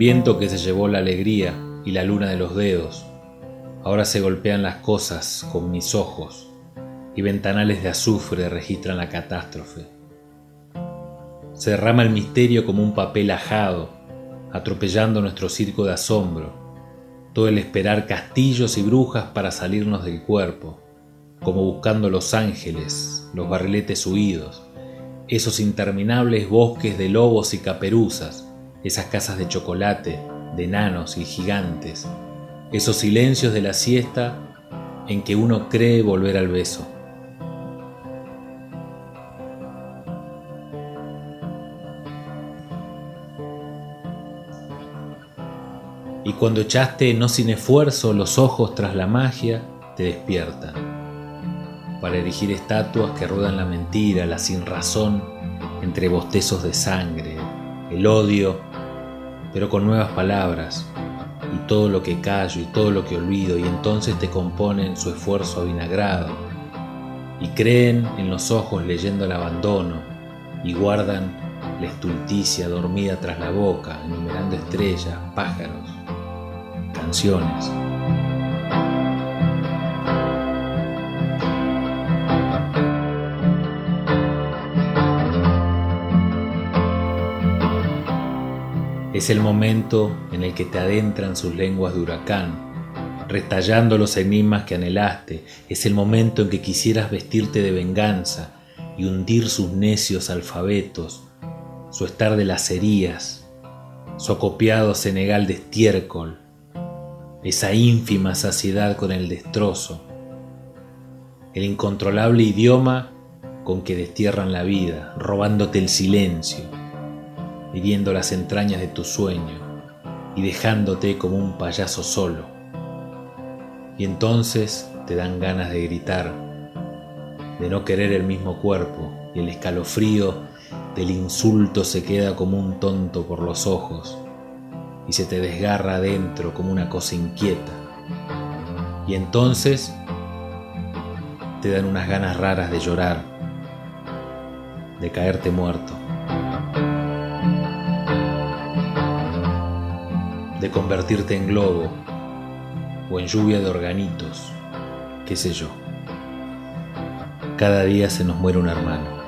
viento que se llevó la alegría y la luna de los dedos. Ahora se golpean las cosas con mis ojos y ventanales de azufre registran la catástrofe. Se derrama el misterio como un papel ajado, atropellando nuestro circo de asombro, todo el esperar castillos y brujas para salirnos del cuerpo, como buscando los ángeles, los barriletes huidos, esos interminables bosques de lobos y caperuzas, esas casas de chocolate, de enanos y gigantes, esos silencios de la siesta en que uno cree volver al beso. Y cuando echaste no sin esfuerzo los ojos tras la magia, te despiertan para erigir estatuas que ruedan la mentira, la sinrazón, entre bostezos de sangre, el odio, pero con nuevas palabras, y todo lo que callo y todo lo que olvido, y entonces te componen su esfuerzo avinagrado, y creen en los ojos leyendo el abandono, y guardan la estulticia dormida tras la boca, enumerando estrellas, pájaros, canciones. Es el momento en el que te adentran sus lenguas de huracán, restallando los enigmas que anhelaste. Es el momento en que quisieras vestirte de venganza y hundir sus necios alfabetos, su estar de lacerías, su acopiado senegal de estiércol, esa ínfima saciedad con el destrozo, el incontrolable idioma con que destierran la vida, robándote el silencio, hiriendo las entrañas de tu sueño y dejándote como un payaso solo. Y entonces te dan ganas de gritar, de no querer el mismo cuerpo, y el escalofrío del insulto se queda como un tonto por los ojos y se te desgarra adentro como una cosa inquieta. Y entonces te dan unas ganas raras de llorar, de caerte muerto, de convertirte en globo o en lluvia de organitos, qué sé yo. Cada día se nos muere un hermano.